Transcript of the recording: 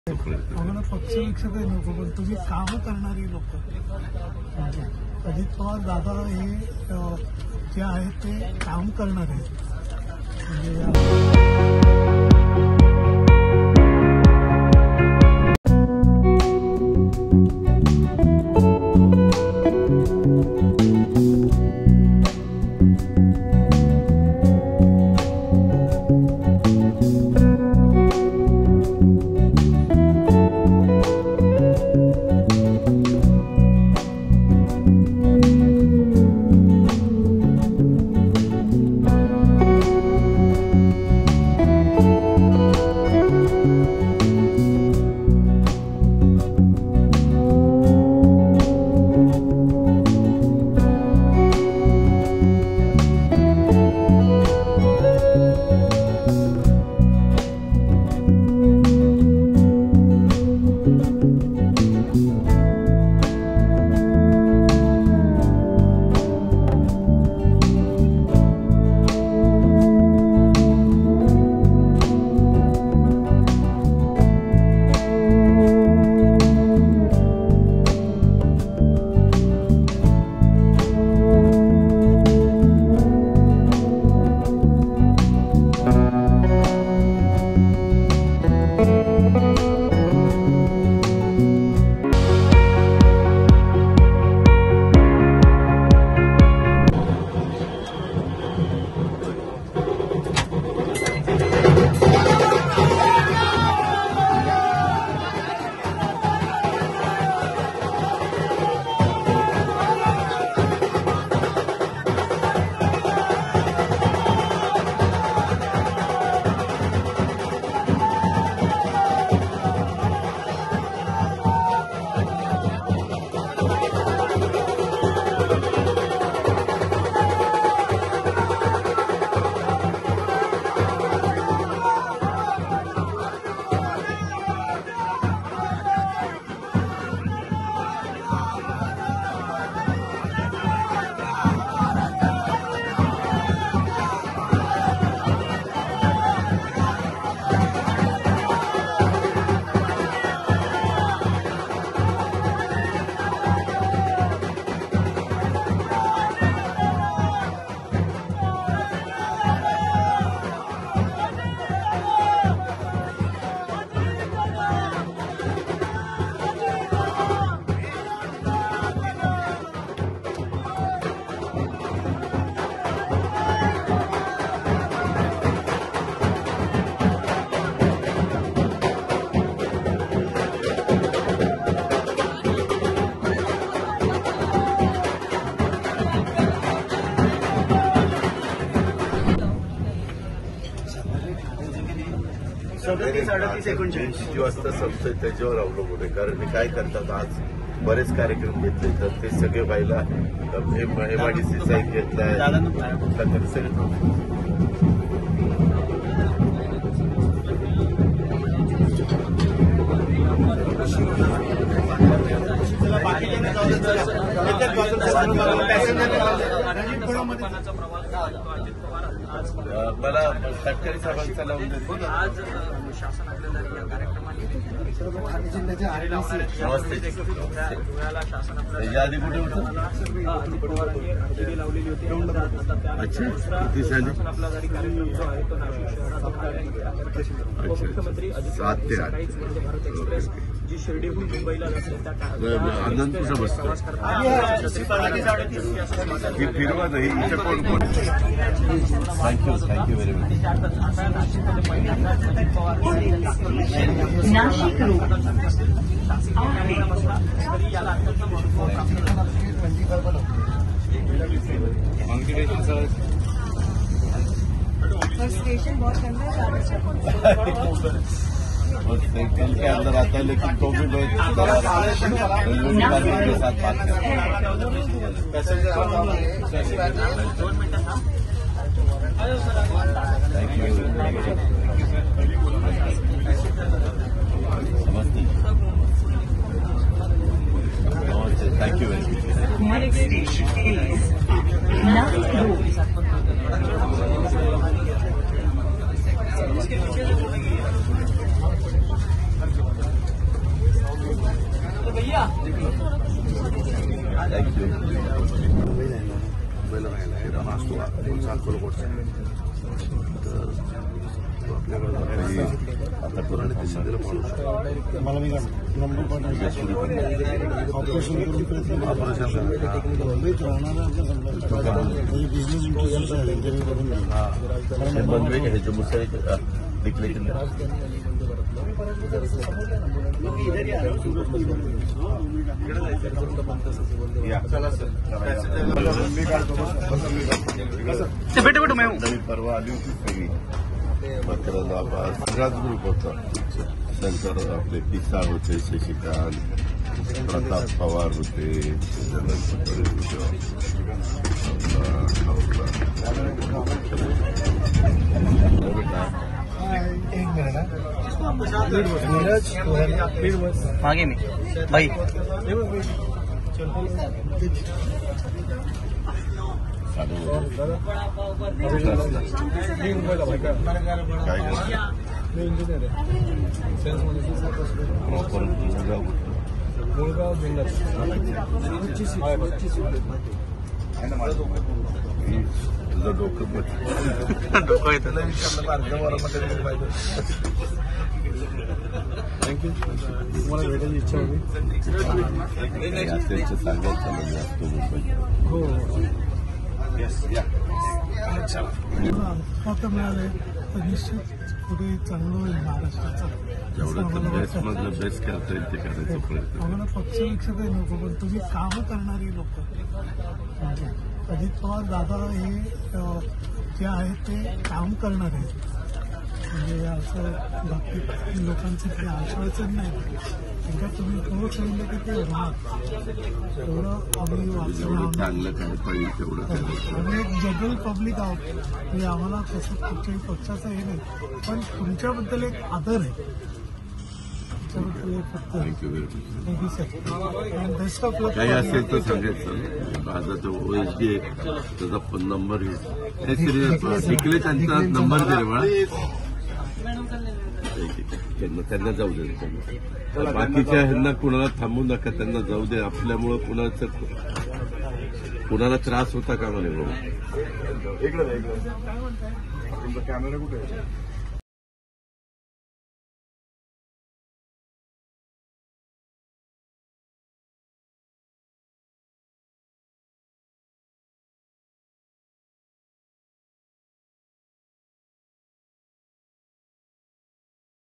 आम्हाला पक्षविक्षेपही नको, पण तुम्ही कामं करणारी लोक म्हणजे अजित पवार दादा हे जे आहेत ते काम करणार आहेत म्हणजे जी वाजता संपतोय त्याच्यावर अवलंबून आहे. कारण मी काय करतात आज बरेच कार्यक्रम घेतले तर ते सगळे व्हायला एमआयडीसीचा एक घेतलाय मला तटकरी साहेबांचा लावून देतो. आज शासन आपल्याला या कार्यक्रमाने शासन आपल्याला यादी कुठे होतं लावलेली होती. शासन आपला जरी कार्यक्रम जो आहे तो नाशिक शहरात उपमुख्यमंत्री अजित पवार वंदे भारत एक्सप्रेस जी शिर्डीहून मुंबईला जाते त्या प्रवास करतात. फिरवा नाही कोण कोण. Thank you very much. Nashik road याला अत्यंत महत्व स्टेशन बहुत साइकिल के अंदर आता है लेकिन तो भी मैं के साथ बात थैंक यू. समझती thank you very much. Next station is Nazik Road. Thank you. मुंबईला राहिला आहे राम असतो अक्कलकोटचा तर तो आपल्याकडे आता करून ते शिंदेला पाडू शकतो. मला मी नंबर ऑपरेशन करून ऑपरेशन मुंबईत राहणारा आपल्या बिझनेस इंटरेस्ट आहे हे बनवे का ह्याचे मुसळे दिखले की नवी परवा आली होती सगळी मकरंदाबाद सगळाच ग्रुप होता. शंकर आपले पिसाळ होते, शशिकांत, प्रताप पवार होते, मागे मी भाई काय प्रॉपर मुळगाव तुझं डोकं येतं थँक्यू. तुम्हाला भेटायची इच्छा होती. असेल सांगायचं म्हणजे असतो मुंबई. हो आता मिळाले तर निश्चित पुढे चांगलं होईल महाराष्ट्राचं. जेवढं बेस्टमधलं बेस्ट करता येईल ते करायचं प्रयत्न. आम्हाला पक्षविक्षक नको पण तुम्ही कामं करणारी लोक अजित पवार दादा हे जे आहेत ते काम करणार आहेत. म्हणजे असं बाकी लोकांचं ते आश्वासन नाही एकदा तुम्ही एवढं सांगितलं की ते होणार तेवढं आम्ही जेवढं वाचलं. चांगलं करता येईल तेवढं करायचं. आम्ही एक जनरल पब्लिक आहोत म्हणजे आम्हाला तसं कुठच्याही पक्षाचं हे नाही पण तुमच्याबद्दल एक आदर आहे. तुमच्याबद्दल एक फक्त thank you very much. Thank you sir आणि बेस्ट ऑफ लक. काही असेल तर सांगायचं. माझा तो OSD आहे त्याचा नंबर घे शिकले त्यांचा नंबर दे रे मला. त्यांना जाऊ दे. त्यांना बाकीच्या ह्यांना कुणाला थांबू नका. त्यांना जाऊ दे. आपल्यामुळं कुणाला त्रास होता का म्हणे बाबा. इकडे तुमचा कॅमेरा कुठे आहे?